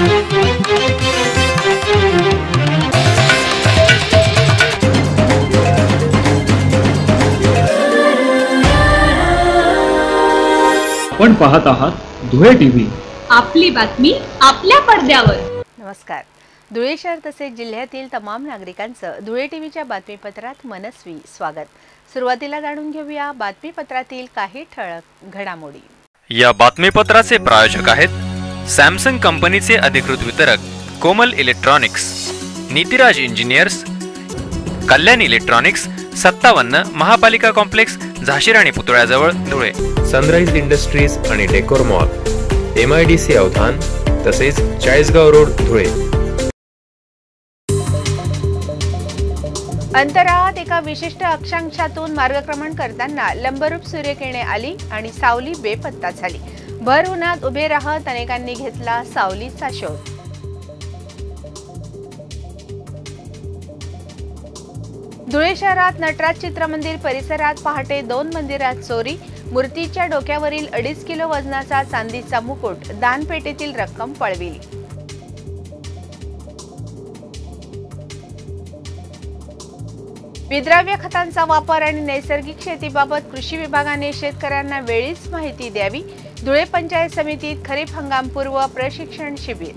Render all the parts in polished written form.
आपण पाहत आहात धुळे टीव्ही, आपली बातमी आपल्या पडद्यावर। नमस्कार। धुळे शहर तसेच जिल्ह्यातील तमाम नागरिकांचं धुळे टीव्हीच्या बातमीपत्रात मनस्वी स्वागत। सुरुवातीला जाणून घेऊया बातमीपत्रातील काही ठळक घडामोडी। या बातमीपत्राचे प्रायोजक आहेत सॅमसंग कंपनीचे अधिकृत वितरक Komal electronics, Nitiraj engineers, Kalyan electronics, 57 महापालिका कॉम्प्लेक्स, झाशीराणी पुतळ्याजवळ, धुळे। सनराइज इंडस्ट्रीज आणि डेकोर मॉल, MIDC अवधान तसेच चाळीसगाव रोड, धुळे। अंतराळात एका विशिष्ट अक्षांशातून मार्गक्रमण करताना लंबरूप सूर्यकिरणे आली आणि सावली बेपत्ता झाली। भर उन्हात उभे राहत अनेकांनी घेतला सावलीचा शोध। धुळे शहरात नटराज चित्रमंदिर परिसरात पहाटे 2 मंदिरात चोरी। मूर्तीच्या डोक्यावरील 2.5 किलो वजनाचा चांदीचा मुकुट, दानपेटीतील रक्कम पळविली। विद्राव्य खतांचा वापर आणि नैसर्गिक शेतीबाबत कृषी विभागाने शेतकऱ्यांना वेळीच माहिती द्यावी। धुळे पंचायत समितीत खरीप हंगामपूर्व प्रशिक्षण शिबिर।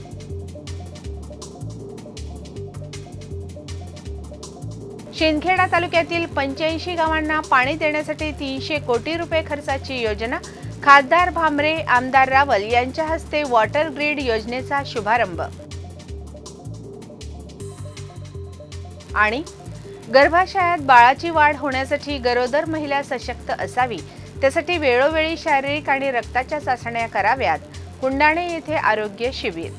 शिंदखेडा तालुक्यातील 85 गावांना पाणी देण्यासाठी 300 कोटी रुपये खर्चाची योजना। खासदार भामरे, आमदार रावल यांच्या हस्ते वॉटर ग्रीड योजनेचा शुभारंभ। आणि गर्भाशयात बाळाची वाढ होण्यासाठी गरोदर महिला सशक्त असावी, त्यासाठी वेळोवेळी शारीरिक आणि रक्ताच्या चाचण्या कराव्यात। कुंडाणे येथे आरोग्य शिबिर।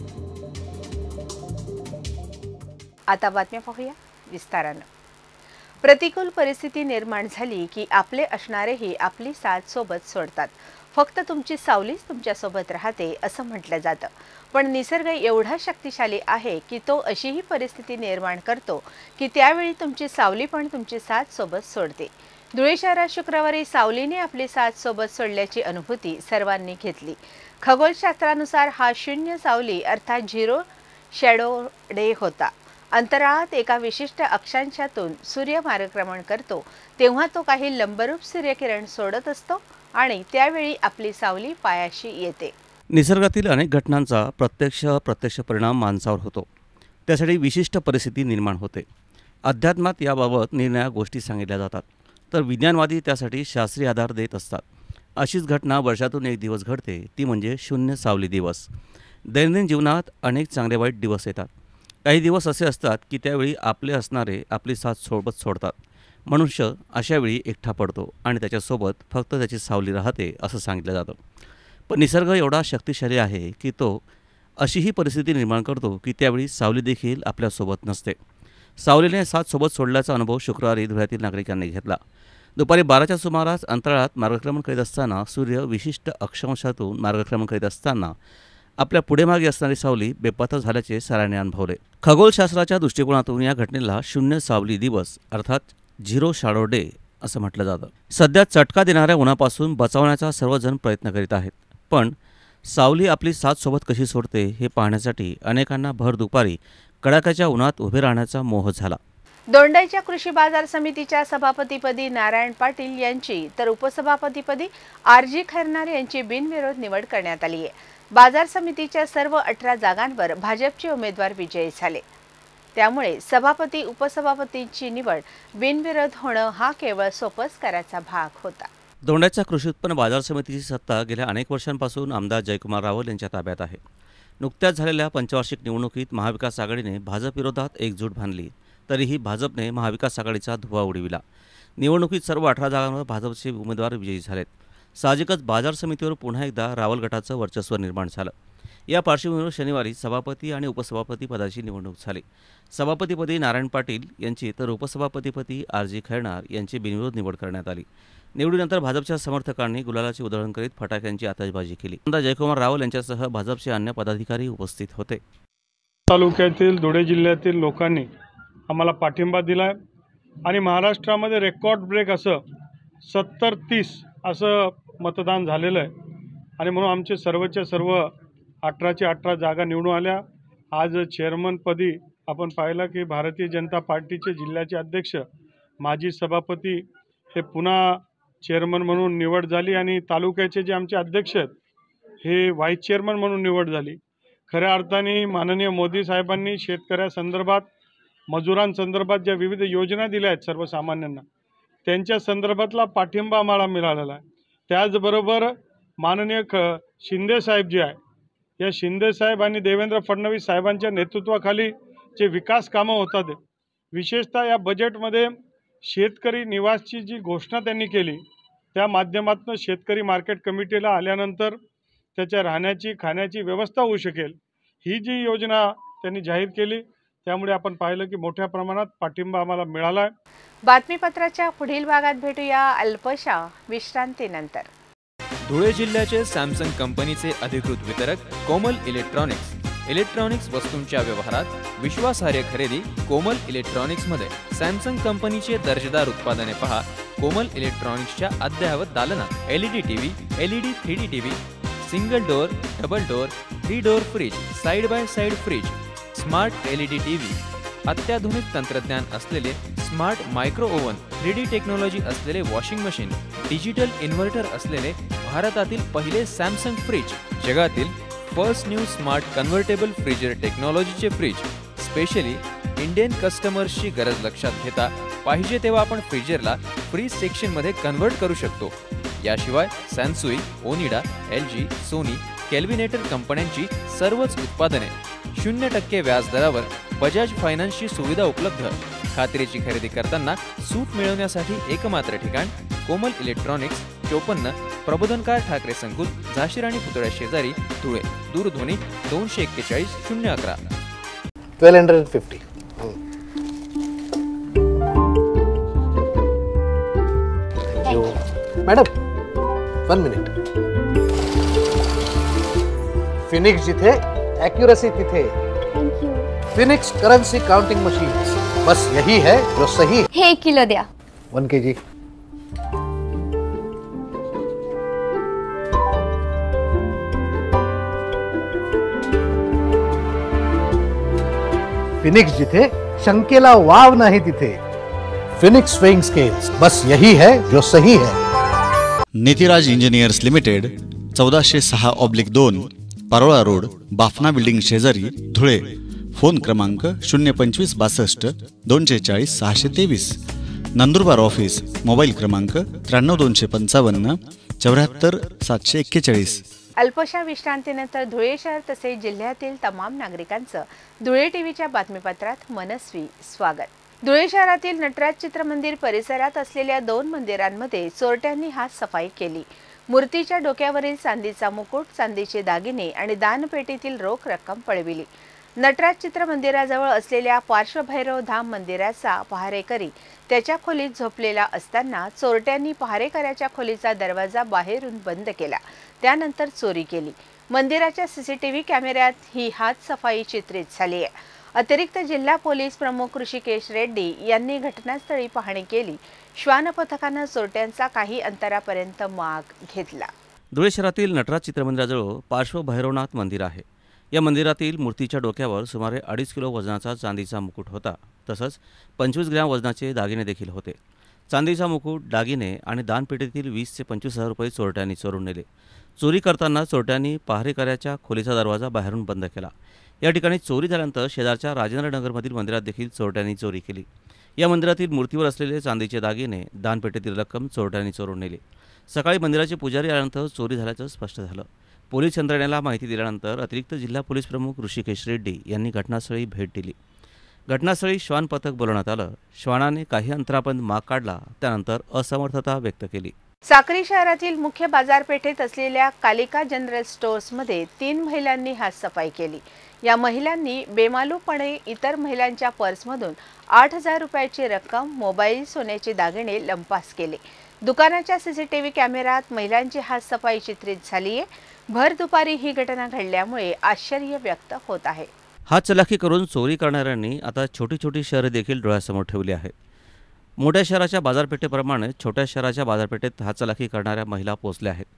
आता बातम्या पाहूया विस्ताराने। प्रतिकूल परिस्थिती निर्माण झाली की आपले असणारेही आपली साथ सोबत सोडतात। फक्त तुमची सावलीच तुमच्या सोबत राहते असं म्हटलं जातं, पण निसर्ग एवढा शक्तिशाली आहे की तो अशीही परिस्थिती निर्माण करतो की त्यावेळी तुमची सावली पण तुमची साथ सोबत सोडते। धुळे शहरात शुक्रवारी सावलीने आपली साथ सोबत सोडल्याची अनुभूती सर्वांनी घेतली। खगोलशास्त्रानुसार हा शून्य सावली अर्थात 0 शॅडो डे होता। अंतराळात एका विशिष्ट अक्षांशातून सूर्य मार्गक्रमण करतो तेव्हा तो काही लंबरूप सूर्यकिरण सोडत असतो आणि त्यावेळी आपली सावली पायाशी येते। निसर्गातील अनेक घटनांचा प्रत्यक्ष परिणाम माणसावर होतो, त्यासाठी विशिष्ट परिस्थिती निर्माण होते। अध्यात्मात याबाबत निरनिराळ्या गोष्टी सांगितल्या जातात, तर विज्ञानवादी त्यासाठी शास्त्रीय आधार देत असतात। अशीच घटना वर्षातून एक दिवस घडते, ती म्हणजे शून्य सावली दिवस। दैनंदिन जीवनात अनेक चांगले वाईट दिवस येतात। काही दिवस असे असतात की त्यावेळी आपले असणारे आपली साथ सोबत सोडतात। मनुष्य अशावेळी एकटा पडतो आणि त्याच्यासोबत फक्त त्याची सावली राहते असं सांगितलं जातं। पण निसर्ग एवढा शक्तिशाली आहे की तो अशीही परिस्थिती निर्माण करतो की त्यावेळी सावली देखील आपल्यासोबत नसते। सावलीने साथ सोबत सोडल्याचा अनुभव शुक्रवारी धुळ्यातील नागरिकांनी घेतला। दुपारी 12च्या सुमारास अंतराळात मार्गक्रमण करीत असताना सूर्य विशिष्ट अक्षांशातून मार्गक्रमण करीत असताना आपल्या पुढे मागे असणारी सावली बेपत्ता झाल्याचे साऱ्याने अनुभवले। खगोलशास्त्राच्या दृष्टिकोनातून या घटनेला शून्य सावली दिवस अर्थात 0 शॅडो डे असं म्हटलं जातं। सध्या चटका देणाऱ्या उन्हापासून बचावण्याचा सर्वजण प्रयत्न करीत आहेत, पण सावली आपली साथ सोबत कशी सोडते हे पाहण्यासाठी अनेकांना भर दुपारी कडाक्याच्या उन्हात उभे राहण्याचा मोह झाला। दोंडाईच्या कृषी बाजार समितीच्या सभापतीपदी नारायण पाटील यांची तर उपसभापतीपदी RG खैरनार यांची बिनविरोध निवड करण्यात आली आहे। बाजार समितीच्या सर्व 18 जागांवर भाजपचे उमेदवार विजयी झाले, त्यामुळे सभापती उपसभापतींची निवड बिनविरोध होणं हा केवळ सोपच करायचा भाग होता। दोंडाईच्या कृषी उत्पन्न बाजार समितीची सत्ता गेल्या अनेक वर्षांपासून आमदार जयकुमार रावल यांच्या ताब्यात आहे। नुकत्याच झालेल्या पंचवार्षिक निवडणुकीत महाविकास आघाडीने भाजप विरोधात एकजूट बांधली, तरीही भाजपने महाविकास आघाडीचा धुव्वा उडविला। निवडणुकीत सर्व 18 जागांवर भाजपचे उमेदवार विजयी झालेत। साहजिकच बाजार समितीवर पुन्हा एकदा रावल गटाचं वर्चस्व निर्माण झालं। या पार्श्वभूमीवर शनिवारी सभापती आणि उपसभापती पदाची निवडणूक झाली। सभापतीपदी नारायण पाटील यांची तर उपसभापतीपदी RG खैरनार यांची बिनविरोध निवड करण्यात आली। निवडीनंतर भाजपच्या समर्थकांनी गुलालाची उधळण करीत फटाक्यांची आतषबाजी केली। आमदार जयकुमार रावल यांच्यासह भाजपचे अन्य पदाधिकारी उपस्थित होते। तालुक्यातील धुळे जिल्ह्यातील लोकांनी आम्हाला पाठिंबा दिला आणि महाराष्ट्रामध्ये रेकॉर्ड ब्रेक असं 70-30 असं मतदान झालेलं आहे आणि म्हणून आमचे सर्वच्या सर्व 18च्या 18 जागा निवडून आल्या. आज चेअरमनपदी आपण पाहिलं की भारतीय जनता पार्टीचे जिल्ह्याचे अध्यक्ष माजी सभापती हे पुन्हा चेअरमन म्हणून निवड झाली आणि तालुक्याचे जे आमचे अध्यक्ष आहेत हे व्हाईस चेअरमन म्हणून निवड झाली. खऱ्या अर्थाने माननीय मोदी साहेबांनी शेतकऱ्यासंदर्भात, मजुरांसंदर्भात ज्या विविध योजना दिल्या आहेत सर्वसामान्यांना, त्यांच्या संदर्भातला पाठिंबा आम्हाला मिळालेला आहे. त्याचबरोबर माननीय शिंदेसाहेब जे आहे, या शिंदेसाहेब आणि देवेंद्र फडणवीस साहेबांच्या नेतृत्वाखाली जे विकास कामं होतात, विशेषतः या बजेटमध्ये शेतकरी निवासची जी घोषणा त्यांनी केली, त्या माध्यमातून शेतकरी मार्केट कमिटीला आल्यानंतर त्याच्या राहण्याची खाण्याची व्यवस्था होऊ शकेल, ही जी योजना त्यांनी जाहीर केली, त्यामुळे आपण पाहिलं की मोठ्या प्रमाणात पाठिंबा आम्हाला मिळाला आहे. बातमीपत्राच्या पुढील भागात भेटूया अल्पशा विश्रांतीनंतर. धुळे जिल्ह्याचे सॅमसंग कंपनीचे अधिकृत वितरक कोमल इलेक्ट्रॉनिक्स. इलेक्ट्रॉनिक्स वस्तूंच्या व्यवहारात विश्वासार्ह खरेदी कोमल इलेक्ट्रॉनिक्समध्ये. सॅमसंग कंपनीचे दर्जेदार उत्पादने पहा कोमल इलेक्ट्रॉनिक्सच्या अद्ययावत दालनात. LED TV, LED 3D TV, single door, double door, 3 door fridge, side by side fridge, smart LED TV, अत्याधुनिक तंत्रज्ञान असलेले smart micro oven, 3D technology असलेले वॉशिंग मशीन, डिजिटल इन्व्हर्टर असलेले भारतातील पहिले सॅमसंग फ्रीज, जगातील first new smart convertible freezer टेक्नॉलॉजीचे fridge, specially Indian कस्टमर्सची गरज लक्षात घेता पाहिजे तेव्हा आपण फ्रीजरला फ्रीज सेक्शनमध्ये कन्व्हर्ट करू शकतो. याशिवाय Sansui, Onida, LG, Sony, Kelvinator कंपन्यांची सर्वच उत्पादने 0% व्याजदरावर बजाज फायनान्सची सुविधा उपलब्ध. खात्रीची खरेदी करताना सूट मिळवण्यासाठी एकमात्र ठिकाण कोमल इलेक्ट्रॉनिक्स, 54 प्रबोधनकार ठाकरे संकुल, झाशी राणी पुतळ्या शेजारी, धुळे. दूरध्वनी 241 011. 1250. Madam 1 minute. फिनिक्स जिथे ॲक्युरसी तिथे. फिनिक्स करन्सी काउंटिंग मशीन्स, बस यही है जो सही है. हे 1 किलो द्या. 1 kg. फिनिक्स जिथे शंकेला वाव नाही तिथे. फिनिक्स स्विंग स्केल्स, बस यही है जो सही है. Nitiraj engineers limited, 1406/2, Parola road, Bafna building शेजारी, धुळे. फोन क्रमांक 025 62 240 623. नंदुरबार ऑफिस. मोबाईल क्रमांक 93 255 74 741. अल्पशा विश्रांतीनंतर धुळे शहर तसेच जिल्ह्यातील तमाम नागरिकांचं धुळे टीव्हीच्या बातमीपत्रात मनस्वी स्वागत. धुळे शहरातील नटराज चित्रमंदिर परिसरात असलेल्या 2 मंदिरांमध्ये चोरट्यांनी हात सफाई केली. मूर्तीच्या डोक्यावरील चांदीचा मुकुट, चांदीचे दागिने आणि दानपेटीतील रोख रक्कम पळविली. नटराज चित्रमंदिराजवळ असलेल्या पार्श्वभैरव धाम मंदिराचा पहारेकरी त्याच्या खोलीत झोपलेला असताना चोरट्यांनी पहारेकऱ्याच्या खोलीचा दरवाजा बाहेरून बंद केला. त्यानंतर चोरी केली. मंदिराच्या CCTV कॅमेऱ्यात ही हात सफाई चित्रित झाली आहे. अतिरिक्त जिल्हा पोलीस प्रमुख ऋषिकेश रेड्डी यांनी घटनास्थळी पाहणी केली. श्वान पथकानं चोरट्यांचा काही अंतरापर्यंत माग घेतला. धुळे शहरातील नटराज चित्रमंदिराजवळ पार्श्वभैरवनाथ मंदिर आहे. या मंदिरातील मूर्तीच्या डोक्यावर सुमारे 2.5 किलो वजनाचा चांदीचा मुकुट होता. तसंच 25 ग्रॅम वजनाचे दागिने देखील होते. चांदीचा मुकुट, दागिने आणि दानपेटीतील 20 ते 25 हजार रुपये चोरट्यांनी चोरून नेले. चोरी करताना चोरट्यांनी पहारेकऱ्याच्या खोलीचा दरवाजा बाहेरून बंद केला. या ठिकाणी चोरी झाल्यानंतर शेजारच्या राजेंद्रनगरमधील मंदिरात देखील चोरट्यांनी चोरी केली. या मंदिरातील मूर्तीवर असलेले चांदीचे दागिने, दानपेटीतील रक्कम चोरट्यांनी चोरून नेली. सकाळी मंदिराचे पुजारी आल्यानंतर चोरी झाल्याचं स्पष्ट झालं. पोलीस यंत्रणेला माहिती दिल्यानंतर अतिरिक्त जिल्हा पोलीस प्रमुख ऋषिकेश रेड्डी यांनी घटनास्थळी भेट दिली. घटनास्थळी श्वान पथक बोलवण्यात आलं. श्वानाने काही अंतरापर्यंत माग काढला. त्यानंतर असमर्थता व्यक्त केली. साक्री शहरातील मुख्य बाजारपेठेत असलेल्या कालिका जनरल स्टोअर्समध्ये 3 महिलांनी हात सफाई केली. या महिलांनी बेमालूपणे इतर महिलांच्या पर्समधून 8,000 रुपयाची रक्कम, मोबाईल, सोन्याचे दागिने लंपास केले. दुकानाच्या CCTV कॅमेऱ्यात महिलांची हात सफाई चित्रित झाली आहे. भर दुपारी ही घटना घडल्यामुळे आश्चर्य व्यक्त होत आहे. हात चलाखी करून चोरी करणाऱ्यांनी आता छोटी छोटी शहरे देखील डोळ्यासमोर ठेवली आहेत. मोठ्या शहराच्या बाजारपेठेप्रमाणे छोट्या शहराच्या बाजारपेठेत हात चलाखी करणाऱ्या महिला पोहोचल्या आहेत.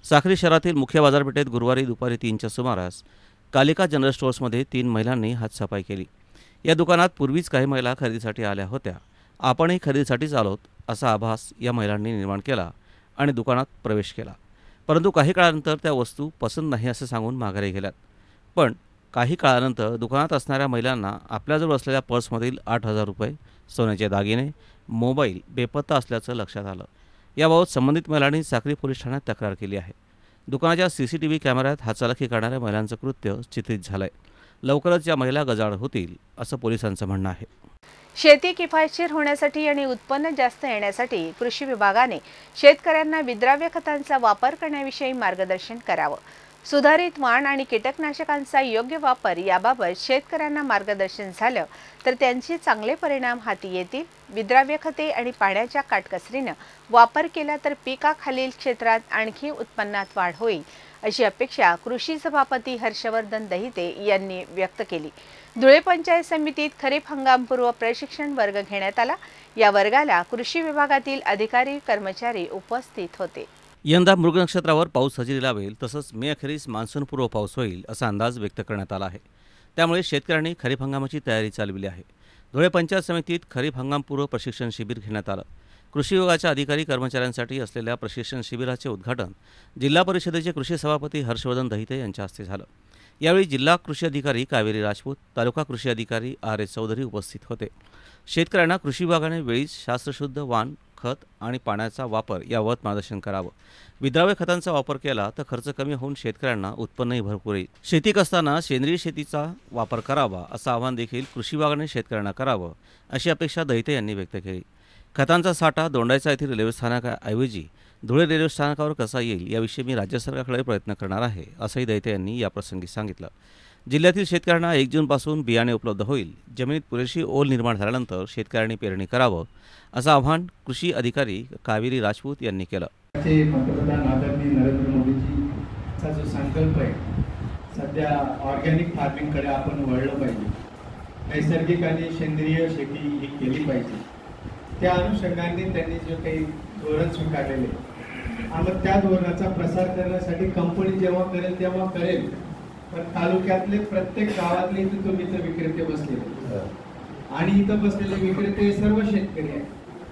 साक्री शहरातील मुख्य बाजारपेठेत गुरुवारी दुपारी 3च्या सुमारास कालिका जनरल स्टोअर्समध्ये 3 महिलांनी हातसाफाई केली. या दुकानात पूर्वीच काही महिला खरेदीसाठी आल्या होत्या. आपणही खरेदीसाठीच आलोत असा आभास या महिलांनी निर्माण केला आणि दुकानात प्रवेश केला. परंतु काही काळानंतर त्या वस्तू पसंत नाही असे सांगून माघारी गेल्यात. पण काही काळानंतर दुकानात असणाऱ्या महिलांना आपल्याजवळ असलेल्या पर्समधील 8,000 रुपये, सोन्याचे दागिने, मोबाईल बेपत्ता असल्याचं लक्षात आलं. याबाबत संबंधित महिलांनी साक्री पोलीस ठाण्यात तक्रार केली आहे. दुकानाच्या CCTV कॅमेऱ्यात हातचलाखी करणाऱ्या महिलांचं कृत्य चित्रित झालंय. लवकरच या महिला गजाआड होतील असं पोलिसांचं म्हणणं आहे. शेती किफायतशीर होण्यासाठी आणि उत्पन्न जास्त येण्यासाठी कृषी विभागाने शेतकऱ्यांना विद्राव्य खतांचा वापर करण्याविषयी मार्गदर्शन करावं. सुधारित वाण आणि कीटकनाशकांचा योग्य वापर याबाबत शेतकऱ्यांना मार्गदर्शन झालं तर त्यांचे चांगले परिणाम हाती येतील. विद्राव्य खते आणि पाण्याच्या काटकसरीनं वापर केला तर पिकाखालील क्षेत्रात आणखी उत्पन्नात वाढ होईल अशी अपेक्षा कृषी सभापती हर्षवर्धन दहिते यांनी व्यक्त केली. धुळे पंचायत समितीत खरीप हंगामपूर्व प्रशिक्षण वर्ग घेण्यात आला. या वर्गाला कृषी विभागातील अधिकारी कर्मचारी उपस्थित होते. यंदा मृग नक्षत्रावर पाऊस हजेरी लावेल तसंच मे अखेरीस मान्सूनपूर्व पाऊस होईल असा अंदाज व्यक्त करण्यात आला आहे. त्यामुळे शेतकऱ्यांनी खरीप हंगामाची तयारी चालविली आहे. धुळे पंचायत समितीत खरीप हंगामपूर्व प्रशिक्षण शिबिर घेण्यात आलं. कृषी विभागाच्या अधिकारी कर्मचाऱ्यांसाठी असलेल्या प्रशिक्षण शिबिराचे उद्घाटन जिल्हा परिषदेचे कृषी सभापती हर्षवर्धन दहिते यांच्या हस्ते झालं. यावेळी जिल्हा कृषी अधिकारी कावेरी राजपूत, तालुका कृषी अधिकारी RS चौधरी उपस्थित होते. शेतकऱ्यांना कृषी विभागाने वेळीच शास्त्रशुद्ध वाण, खत आणि पाण्याचा वापर याबाबत मार्गदर्शन करावं. विद्राव्य खतांचा वापर केला तर खर्च कमी होऊन शेतकऱ्यांना उत्पन्नही भरपूर येईल. शेती करताना सेंद्रिय शेतीचा वापर करावा असं आवाहन देखील कृषी विभागाने शेतकऱ्यांना करावं अशी अपेक्षा दहिते यांनी व्यक्त केली. खतांचा साठा दोंडाईचा येथील रेल्वे स्थानकाऐवजी धुळे रेल्वे स्थानकावर कसा येईल याविषयी मी राज्य सरकारकडे प्रयत्न करणार आहे असंही दहिते यांनी याप्रसंगी सांगितलं. जिल्ह्यातील शेतकऱ्यांना 1 जूनपासून बियाणे उपलब्ध होईल. जमिनीत पुरेशी ओल निर्माण झाल्यानंतर शेतकऱ्यांनी पेरणी करावं असं आवाहन कृषी अधिकारी कावेरी राजपूत यांनी केलं. पंतप्रधान आदरणीय नरेंद्र मोदीजीचा जो संकल्प आहे, सध्या ऑर्गॅनिक फार्मिंगकडे आपण वळलं पाहिजे, नैसर्गिक आणि सेंद्रिय शेती ही केली पाहिजे. त्या अनुषंगाने त्यांनी जो काही धोरण स्वीकारलेले आणि त्या धोरणाचा प्रसार करण्यासाठी कंपनी जेव्हा करेल तेव्हा करेल, पण तालुक्यातले प्रत्येक गावातले तुम्ही इथं विक्रेते बसलेले आणि इथं बसलेले विक्रेते सर्व शेतकरी आहेत.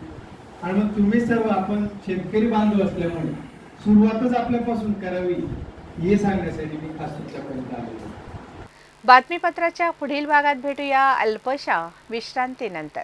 आणि मग तुम्ही सर्व आपण शेतकरी बांधव असल्यामुळे सुरुवातच आपल्यापासून करावी हे सांगण्यासाठी मी खास तुमच्यापर्यंत आलो. बातमीपत्राच्या पुढील भागात भेटूया अल्पशा विश्रांतीनंतर.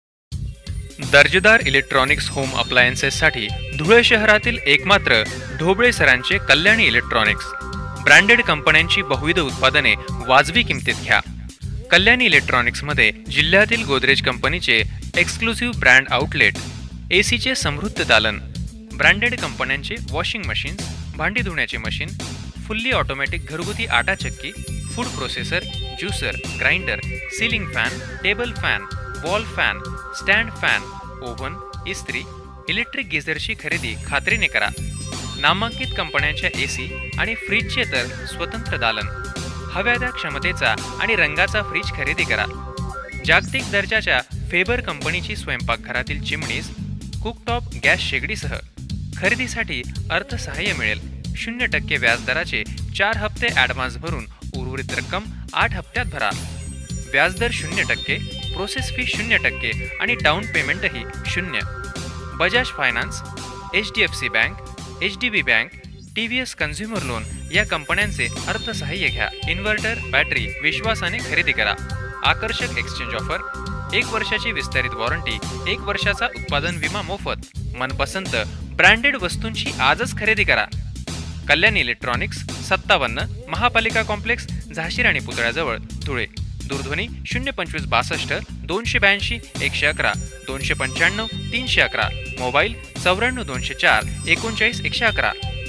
दर्जेदार इलेक्ट्रॉनिक्स होम अप्लायन्सेससाठी धुळे शहरातील एकमात्र ढोबळे सरांचे कल्याणी इलेक्ट्रॉनिक्स. ब्रँडेड कंपन्यांची बहुविध उत्पादने वाजवी किमतीत घ्या. कल्याणी इलेक्ट्रॉनिक्समध्ये जिल्ह्यातील गोदरेज कंपनीचे एक्सक्लुसिव्ह ब्रँड आउटलेट, ACचे समृद्ध दालन, ब्रँडेड कंपन्यांचे वॉशिंग मशीन्स, भांडी धुण्याचे मशीन, फुल्ली ऑटोमॅटिक घरगुती आटा चक्की, food processor, juicer, grinder, ceiling fan, table fan, wall fan, stand fan, oven, इस्त्री, इलेक्ट्रिक गिझरची खरेदी खात्रीने करा. नामांकित कंपन्यांच्या AC आणि फ्रीजचे तर स्वतंत्र दालन. हव्या त्या क्षमतेचा आणि रंगाचा फ्रीज खरेदी करा. जागतिक दर्जाच्या फेबर कंपनीची स्वयंपाकघरातील चिमणीज, कुकटॉप गॅस शेगडीसह खरेदीसाठी अर्थसहाय्य मिळेल. 0% व्याजदराचे 4 हप्ते ॲडव्हान्स भरून उर्वरित रक्कम 8 हप्त्यात भरा. व्याजदर 0%, प्रोसेस फी 0% आणि डाऊन पेमेंटही 0. Bajaj finance, HDFC bank, HDB bank, TVS consumer loan या कंपन्यांचे अर्थसहाय्य घ्या. इन्व्हर्टर, बॅटरी विश्वासाने खरेदी करा. आकर्षक एक्सचेंज ऑफर, 1 वर्षाची विस्तारित वॉरंटी, 1 वर्षाचा उत्पादन विमा मोफत. मनपसंत ब्रँडेड वस्तूंची आजच खरेदी करा. कल्याणी इलेक्ट्रॉनिक्स, 57 महापालिका कॉम्प्लेक्स, झाशी राणी पुतळ्याजवळ, धुळे. दूरध्वनी 025 62 282 111 295 311. मोबाईल 94 204 39 111.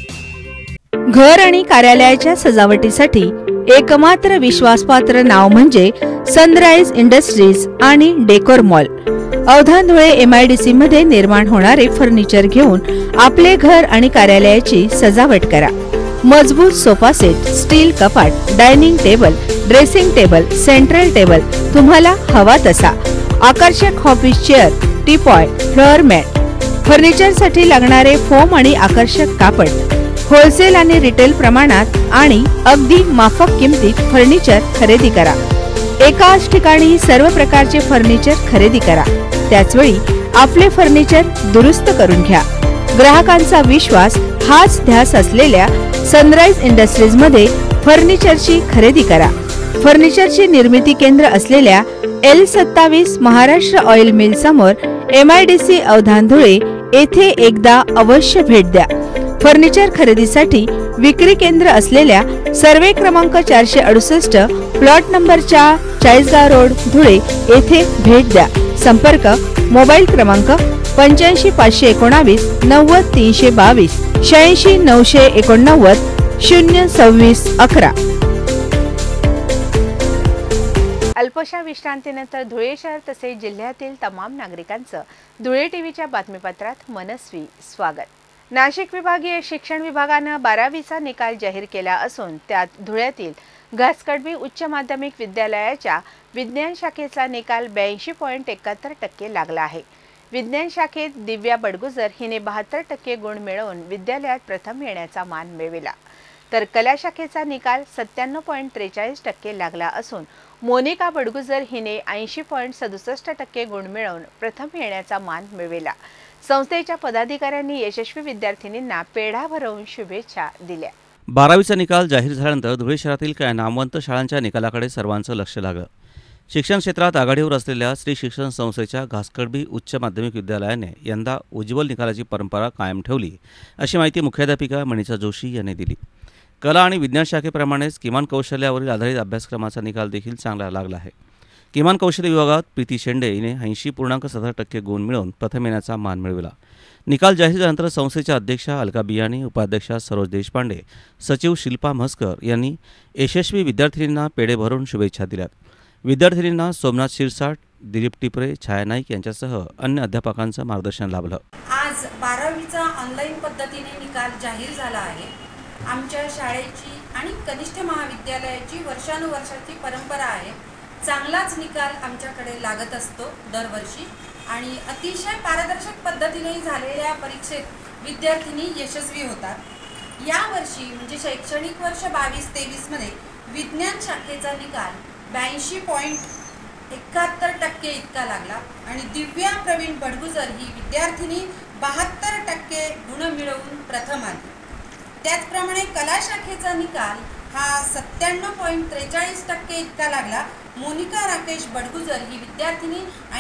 घर आणि कार्यालयाच्या सजावटीसाठी एकमात्र विश्वासपात्र नाव म्हणजे सनराइज इंडस्ट्रीज आणि decor mall. Avdhan Dhule MIDC मध्ये निर्माण होणारे फर्निचर घेऊन आपले घर आणि कार्यालयाची सजावट करा. मजबूत सोफा सेट, स्टील कपाट, dining table, dressing table, central table तुम्हाला हवा तसा. आकर्षक office chair, teapoy, floor mat, फर्निचरसाठी लागणारे फोम आणि आकर्षक कापड, होलसेल आणि रिटेल प्रमाणात आणि अगदी माफक किमतीत फर्निचर खरेदी करा। एकाच ठिकाणी सर्व प्रकारचे फर्निचर खरेदी करा, त्याचवेळी आपले फर्निचर दुरुस्त करून घ्या। ग्राहकांचा विश्वास हाच ध्यास असलेल्या सनराइज इंडस्ट्रीज मध्ये फर्निचरची खरेदी करा। फर्निचरची निर्मिती केंद्र असलेल्या L27 महाराष्ट्र ऑइल मिल समोर MIDC अवधान धुळे येथे एकदा अवश्य भेट द्या। फर्निचर खरेदीसाठी विक्री केंद्र असलेल्या सर्वे क्रमांक 468 plot number 4 Chalisgaon road Dhule येथे भेट द्या। संपर्क मोबाईल क्रमांक 85 519 90 322 86 989 026 11। अल्पशा विश्रांतीनंतर धुळे शहर तसेच जिल्ह्यातील तमाम नागरिकांचं धुळे टीव्हीच्या बातमीपत्रात मनस्वी स्वागत। नाशिक विभागीय शिक्षण विभागाने 12वीचा निकाल जाहीर केला असून त्यात धुळ्यातील घासकडबी उच्च माध्यमिक विद्यालयाच्या विज्ञान शाखेचा निकाल 82.71% लागला आहे। विज्ञान शाखेत दिव्या बडगुजर हिने 72% गुण मिळवून विद्यालयात प्रथम येण्याचा मान मिळविला, तर कला शाखेचा निकाल 97.43% लागला असून मोनिका बडगुजर हिने 80.67% गुण मिळवून प्रथम येण्याचा मान मिळविला। संस्थेच्या पदाधिकाऱ्यांनी यशस्वी विद्यार्थिनींना पेढा भरवून शुभेच्छा दिल्या। 12वीचा निकाल जाहीर झाल्यानंतर धुळे शहरातील काही नामवंत शाळांच्या निकालाकडे सर्वांचं लक्ष लागलं। शिक्षण क्षेत्रात आघाडीवर असलेल्या श्री शिक्षण संस्थेच्या घासकडबी उच्च माध्यमिक विद्यालयाने यंदा उज्ज्वल निकालाची परंपरा कायम ठेवली, अशी माहिती मुख्याध्यापिका मनीषा जोशी यांनी दिली। कला आणि विज्ञान शाखेप्रमाणेच किमान कौशल्यावरील आधारित अभ्यासक्रमाचा निकाल देखील चांगला लागला आहे। किमान कौशल्य विभागात प्रीती शेंडे हिने 80.17% गुण मिळवून प्रथम येण्याचा मान मिळविला। निकाल जाहीर झाल्यानंतर संस्थेच्या अध्यक्षा अलका बियाणी, उपाध्यक्षा सरोज देशपांडे, सचिव शिल्पा म्हस्कर यांनी यशस्वी विद्यार्थिनींना पेढे भरून शुभेच्छा दिल्यात। विद्यार्थिनींना सोमनाथ शिरसाट, दिलीप टिपरे, छाया नाईक यांच्यासह अन्य अध्यापकांचं मार्गदर्शन लाभलं। आज 12वीचा ऑनलाईन पद्धतीने निकाल जाहीर झाला आहे। आमच्या शाळेची आणि कनिष्ठ महाविद्यालयाची वर्षानुवर्षाची परंपरा आहे। चांगलाच निकाल आमच्याकडे लागत असतो दरवर्षी आणि अतिशय पारदर्शक पद्धतीने झालेल्या परीक्षेत विद्यार्थिनी यशस्वी होतात। यावर्षी म्हणजे शैक्षणिक वर्ष 22-23 मध्ये विज्ञान शाखेचा निकाल 82.71% इतका लागला आणि दिव्या प्रवीण बडगुजर ही विद्यार्थिनी 72% गुण मिळवून प्रथम आली। त्याचप्रमाणे कला शाखेचा निकाल हा 97.43% इतका लागला। मोनिका राकेश बडगुजर ही विद्यार्थिनी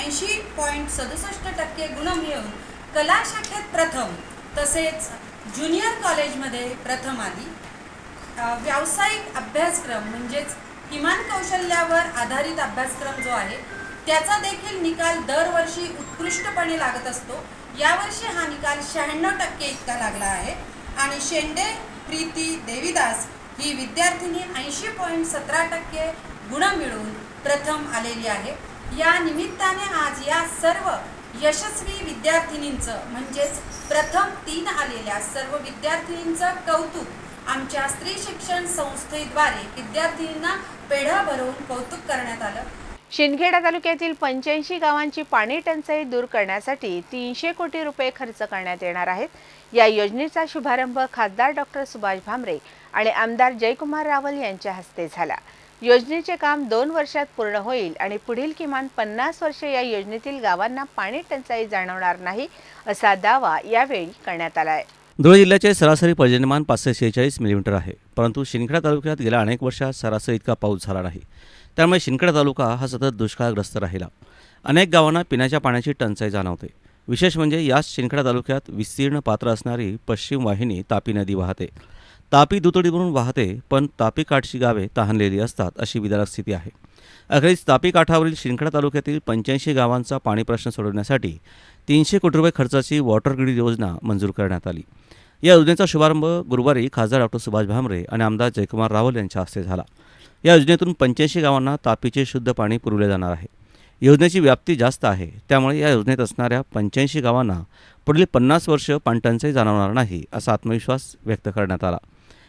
80.67% गुण मिळवून कला शाखेत प्रथम तसेच ज्युनियर कॉलेजमध्ये प्रथम आली। व्यावसायिक अभ्यासक्रम म्हणजेच किमान कौशल्यावर आधारित अभ्यासक्रम जो आहे त्याचा देखील निकाल दरवर्षी उत्कृष्टपणे लागत असतो। यावर्षी हा निकाल 96% इतका लागला आहे आणि शेंडे प्रीती देवीदास ही विद्यार्थिनी 80.17% गुण मिळवून प्रथम आलेली आहे। या निमित्ताने आज या सर्व यशस्वी विद्यार्थिनींचं म्हणजेच प्रथम 3 आलेल्या सर्व विद्यार्थिनींचं कौतुक आमच्या स्त्री शिक्षण संस्थेद्वारे विद्यार्थिनींना पेढा भरवून कौतुक करण्यात आलं। शिंदखेडा तालुक्यातील 85 गावांची पाणी टंचाई दूर करण्यासाठी 300 कोटी रुपये खर्च करण्यात येणार आहेत। या योजनेचा शुभारंभ खासदार डॉक्टर सुभाष भामरे आणि आमदार जयकुमार रावल यांच्या हस्ते झाला। योजनेचे काम 2 वर्षात पूर्ण होईल आणि पुढील किमान 50 वर्षे या योजनेतील गावांना पाणी टंचाई जाणवणार नाही, असा दावा यावेळी करण्यात आला आहे। धुळे जिल्ह्याचे सरासरी पर्जन्यमान 546 मिलीमीटर आहे, परंतु शिंदखेडा तालुक्यात गेल्या अनेक वर्षात सरासरी इतका पाऊस झाला नाही। त्यामुळे शिंदखेडा तालुका हा सतत दुष्काळग्रस्त राहिला। अनेक गावांना पिण्याच्या पाण्याची टंचाई जाणवते। विशेष म्हणजे याच शिंदखेडा तालुक्यात विस्तीर्ण पात्र असणारी पश्चिम वाहिनी तापी नदी वाहते। तापी दुतडीवरून वाहते, पण तापी काठची गावे तहानलेली असतात, अशी विदारक स्थिती आहे। अखेरीस तापी काठावरील शिंदखेडा तालुक्यातील 85 गावांचा पाणी प्रश्न सोडवण्यासाठी 300 कोटी रुपये खर्चाची वॉटर ग्रीड योजना मंजूर करण्यात आली। या योजनेचा शुभारंभ गुरुवारी खासदार डॉक्टर सुभाष भामरे आणि आमदार जयकुमार रावल यांच्या हस्ते झाला। या योजनेतून 85 गावांना तापीचे शुद्ध पाणी पुरवले जाणार आहे। योजनेची व्याप्ती जास्त आहे, त्यामुळे या योजनेत असणाऱ्या 85 गावांना पुढील 50 वर्ष पाणटंचाई जाणवणार नाही, असा आत्मविश्वास व्यक्त करण्यात आला।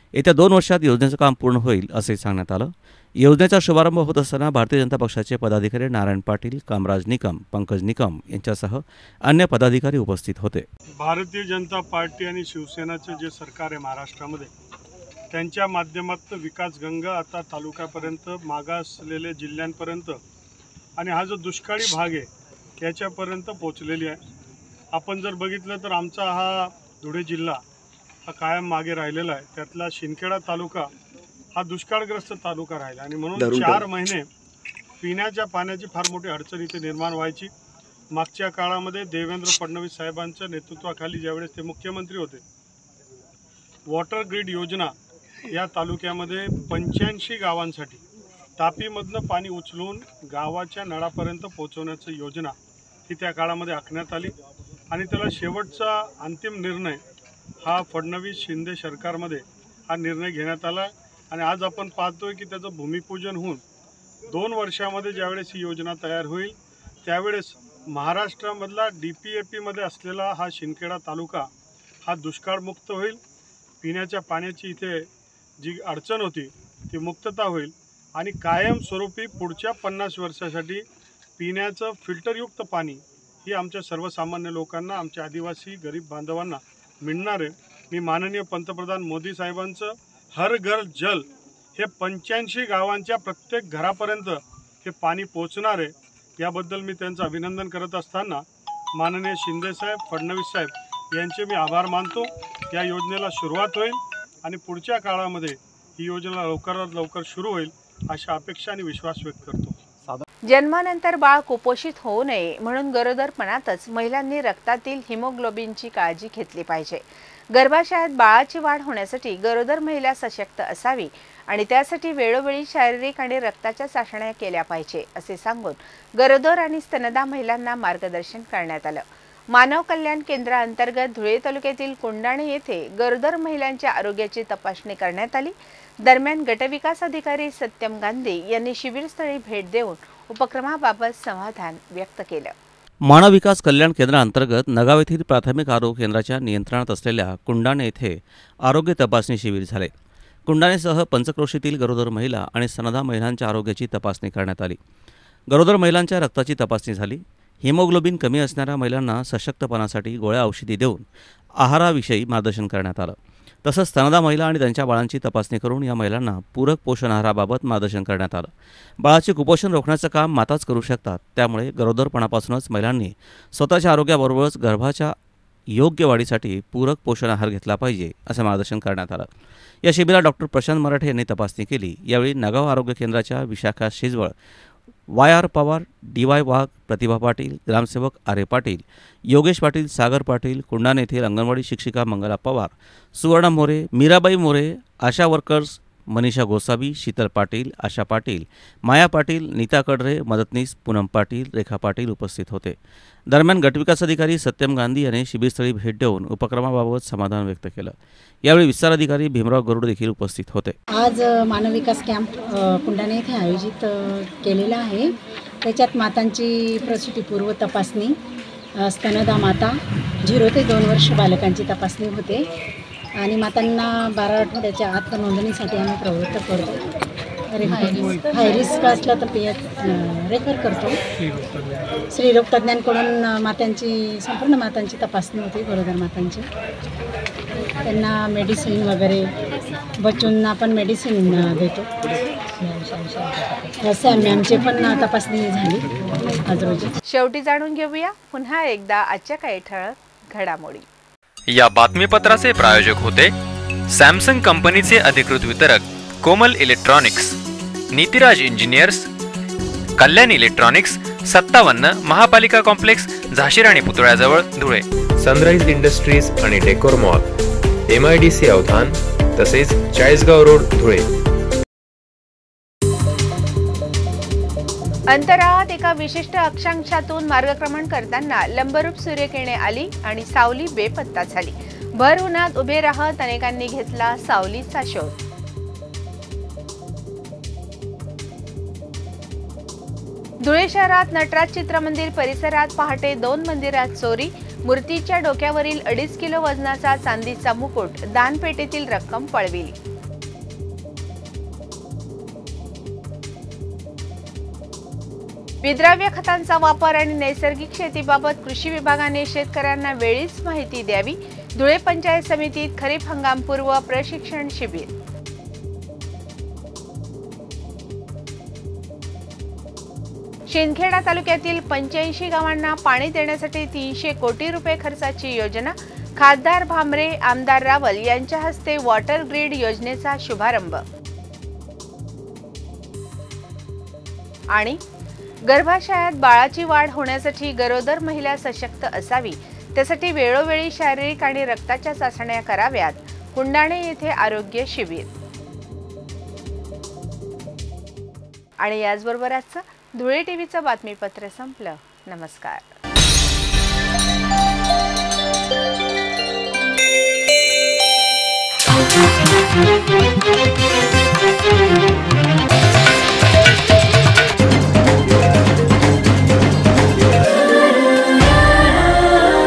येत्या 2 वर्षात योजनेचं काम पूर्ण होईल असे सांगण्यात आलं. योजनेचा शुभारंभ होत असताना भारतीय जनता पक्षाचे पदाधिकारी नारायण पाटील, कामराज निकम, पंकज निकम यांच्यासह अन्य पदाधिकारी उपस्थित होते. भारतीय जनता पार्टी आणि शिवसेनाचे जे सरकार आहे महाराष्ट्रामध्ये, त्यांच्या माध्यमातून विकास गंगा आता तालुक्यापर्यंत, मागासलेल्या जिल्ह्यांपर्यंत आणि हा जो दुष्काळी भाग आहे याच्यापर्यंत पोचलेली आहे. आपण जर बघितलं तर आमचा हा धुळे जिल्हा हा कायम मागे राहिलेला आहे. त्यातला शिंदखेडा तालुका हा दुष्काळग्रस्त तालुका राहिला आणि म्हणून 4 महिने पिण्याच्या पाण्याची फार मोठी अडचण इथे निर्माण व्हायची. मागच्या काळामध्ये देवेंद्र फडणवीस साहेबांच्या नेतृत्वाखाली ज्यावेळेस ते मुख्यमंत्री होते, वॉटर ग्रीड योजना या तालुक्यामध्ये 85 गावांसाठी तापीमधनं पाणी उचलून गावाच्या नळापर्यंत पोहोचवण्याची योजना ही त्या काळामध्ये आखण्यात आली आणि त्याला शेवटचा अंतिम निर्णय हा फडणवीस शिंदे सरकारमध्ये हा निर्णय घेण्यात आला आणि आज आपण पाहतोय की त्याचं भूमिपूजन होऊन 2 वर्षामध्ये ज्यावेळेस ही योजना तयार होईल त्यावेळेस महाराष्ट्रामधला DPAPमध्ये असलेला हा शिंदखेडा तालुका हा दुष्काळमुक्त होईल. पिण्याच्या पाण्याची इथे जी अडचण होती ती मुक्तता होईल आणि कायमस्वरूपी पुढच्या 50 वर्षासाठी पिण्याचं फिल्टरयुक्त पाणी ही आमच्या सर्वसामान्य लोकांना, आमच्या आदिवासी गरीब बांधवांना मिळणार आहे. मी माननीय पंतप्रधान मोदी साहेबांचं हर घर जल हे 85 गावांच्या प्रत्येक घरापर्यंत हे पाणी पोचणार आहे याबद्दल मी त्यांचं अभिनंदन करत असताना माननीय शिंदेसाहेब, फडणवीस साहेब यांचे मी आभार मानतो. या योजनेला सुरुवात होईल आणि पुढच्या काळामध्ये ही योजना लवकरात लवकर सुरू होईल अशा अपेक्षा आणि विश्वास व्यक्त करतो. जन्मानंतर बाळ कुपोषित होऊ नये म्हणून गरोदरपणातच महिलांनी रक्तातील हिमोग्लोबिनची काळजी घेतली पाहिजे. गर्भाशयात बाळाची वाढ होण्यासाठी गरोदर महिला सशक्त असावी आणि त्यासाठी वेळोवेळी शारीरिक आणि रक्ताच्या चाचण्या केल्या पाहिजे असे सांगून गरोदर आणि स्तनदा महिलांना मार्गदर्शन करण्यात आलं. मानव कल्याण केंद्राअंतर्गत धुळे तालुक्यातील कोंडाणे येथे गरोदर महिलांच्या आरोग्याची तपासणी करण्यात आली. दरम्यान गटविकास अधिकारी सत्यम गांधी यांनी शिबिरस्थळी भेट देऊन उपक्रमाबाबत समाधान व्यक्त केलं. मानव विकास कल्याण केंद्राअंतर्गत नगाव येथील प्राथमिक आरोग्य केंद्राच्या नियंत्रणात असलेल्या कुंडाणे येथे आरोग्य तपासणी शिबिर झाले. कुंडाणेसह पंचक्रोशीतील गरोदर महिला आणि स्तनदा महिलांच्या आरोग्याची तपासणी करण्यात आली. गरोदर महिलांच्या रक्ताची तपासणी झाली. हिमोग्लोबिन कमी असणाऱ्या महिलांना सशक्तपणासाठी गोळ्या औषधी देऊन आहाराविषयी मार्गदर्शन करण्यात आलं. तसंच स्तनदा महिला आणि त्यांच्या बाळांची तपासणी करून या महिलांना पूरक पोषण आहाराबाबत मार्गदर्शन करण्यात आलं. बाळाचे कुपोषण रोखण्याचं काम माताच करू शकतात, त्यामुळे गरोदरपणापासूनच महिलांनी स्वतःच्या आरोग्याबरोबरच गर्भाच्या योग्य वाढीसाठी पूरक पोषण आहार घेतला पाहिजे असं मार्गदर्शन करण्यात आलं. या शिबिरात डॉक्टर प्रशांत मराठे यांनी तपासणी केली. यावेळी नगाव आरोग्य केंद्राच्या विशाखा शिजवळ, YR पवार, DY वाघ, प्रतिभा पाटील, ग्रामसेवक आरे पाटील, योगेश पाटील, सागर पाटील, कुंडाणे येथील अंगणवाडी शिक्षिका मंगला पवार, सुवर्णा मोरे, मीराबाई मोरे, आशा वर्कर्स मनीषा गोसावी, शीतल पाटील, आशा पाटील, माया पाटील, नीता कडरे, मदतनीस पूनम पाटील, रेखा पाटील उपस्थित होते. दरम्यान गटविकास अधिकारी सत्यम गांधी यांनी शिबिरस्थळी भेट देऊन उपक्रमाबाबत समाधान व्यक्त केलं. यावेळी विस्तार अधिकारी भीमराव गरुड देखील उपस्थित होते. आज मानव विकास कॅम्प कुंडाणे येथे आयोजित केलेला आहे. त्याच्यात मातांची प्रसूतीपूर्व तपासणी, स्तनदा माता, 0 ते 2 वर्ष बालकांची तपासणी होते आणि मातांना 12 आठवड्याच्या आत नोंदणीसाठी आम्ही प्रवृत्त करतो. हाय रिस्क असला तर रेफर करतो. स्त्रीरोग तज्ज्ञांकडून मातांची संपूर्ण मातांची तपासणी होते, गरोदर मातांची. त्यांना मेडिसिन वगैरे, बच्चूंना पण मेडिसिन देतो. असे आमची पण तपासणी झाली आज रोजी. शेवटी जाणून घेऊया पुन्हा एकदा आजच्या काही ठळक घडामोडी. या बातमीपत्राचे प्रायोजक होते सॅमसंग कंपनीचे अधिकृत वितरक Komal electronics, Nitiraj engineers, Kalyan electronics, 57 महापालिका कॉम्प्लेक्स, झाशीराणी पुतळ्याजवळ, धुळे. सनराइज इंडस्ट्रीज आणि डेकोर मॉल, MIDC अवधान तसेच चाळीसगाव रोड, धुळे. अंतराळात एका विशिष्ट अक्षांशातून मार्गक्रमण करताना लंबरूप सूर्यकिरणे आली आणि सावली बेपत्ता झाली. भर उन्हात उभे राहत अनेकांनी घेतला सावलीचा शोध. धुळे शहरात नटराज चित्रमंदिर परिसरात पहाटे 2 मंदिरात चोरी. मूर्तीच्या डोक्यावरील 2.5 किलो वजनाचा चांदीचा मुकुट, दानपेटीतील रक्कम पळविली. विद्राव्य खतांचा वापर आणि नैसर्गिक शेतीबाबत कृषी विभागाने शेतकऱ्यांना वेळीच माहिती द्यावी. धुळे पंचायत समितीत खरीप हंगामपूर्व प्रशिक्षण शिबिर. शिंदखेडा तालुक्यातील 85 गावांना पाणी देण्यासाठी 300 कोटी रुपये खर्चाची योजना. खासदार भामरे, आमदार रावल यांच्या हस्ते वॉटर ग्रीड योजनेचा शुभारंभ. आणि गर्भाशयात बाळाची वाढ होण्यासाठी गरोदर महिला सशक्त असावी, त्यासाठी वेळोवेळी शारीरिक आणि रक्ताच्या चाचण्या कराव्यात. कुंडाणे येथे आरोग्य शिबिर. आणि याचबरोबर आजचं धुळे टीव्हीचं बातमीपत्र संपलं. नमस्कार.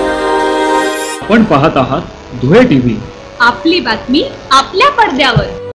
आपण पाहत आहात धुळे टीव्ही. आपली बातमी आपल्या पडद्यावर.